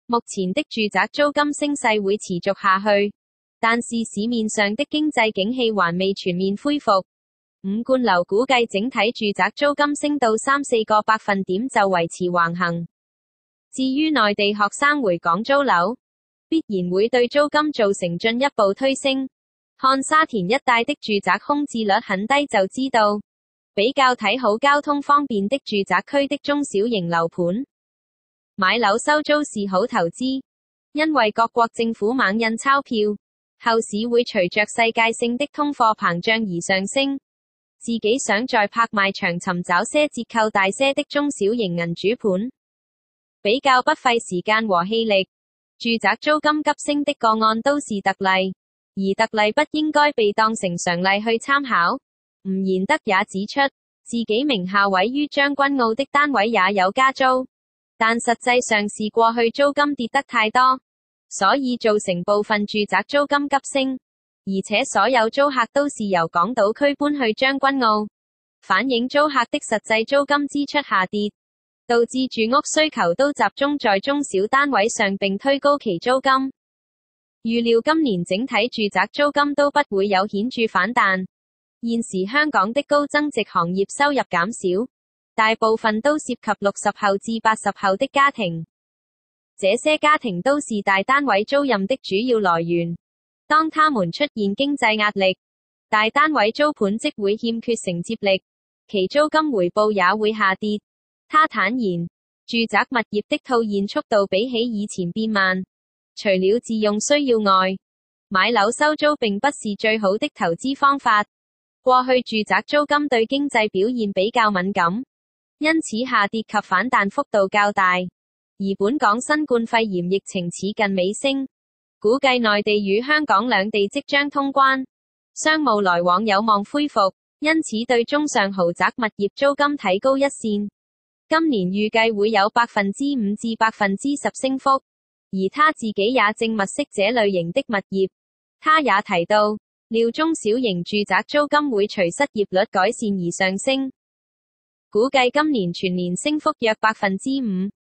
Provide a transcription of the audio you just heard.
目前的住宅租金升勢會持續下去，但是市面上的經濟景氣還未全面恢復。五冠樓估計整體住宅租金升到3-4個百分點就維持橫行。至於內地學生回港租樓，必然會對租金造成進一步推升。看沙田一帶的住宅空置率很低就知道，比較睇好交通方便的住宅區的中小型樓盤。買樓收租是好投資，因為各國政府猛印鈔票，後市會隨着世界性的通貨膨脹而上升。自己想在拍賣場尋找些折扣大些的中小型銀主盤，比較不費時間和氣力。住宅租金急升的個案都是特例，而特例不應該被當成常例去參考。吳賢德也指出，自己名下位於將軍澳的單位也有加租，但實際上是過去租金跌得太多，所以造成部分住宅租金急升，而且所有租客都是由港島區搬去將軍澳，反映租客的實際租金支出下跌，導致住屋需求都集中在中小單位上並推高其租金。預料今年整體住宅租金都不會有顯著反彈。現時香港的高增值行業收入減少，大部分都涉及60後至80後的家庭，這些家庭都是大單位租賃的主要來源。當他們出現經濟壓力，大單位租盤即會欠缺承接力，其租金回報也會下跌。他坦言，住宅物業的套現速度比起以前變慢，除了自用需要外，買樓收租並不是最好的投資方法。過去住宅租金對經濟表現比較敏感，因此下跌及反彈幅度較大。而本港新冠肺炎疫情似近尾聲，估計內地與香港兩地即將通關，商務來往有望恢復，因此對中上豪宅物業租金提高一線。今年預計會有5%至10%升幅，而他自己也正物色這類型的物業。他也提到，料中小型住宅租金會隨失業率改善而上升，估計今年全年升幅約5%。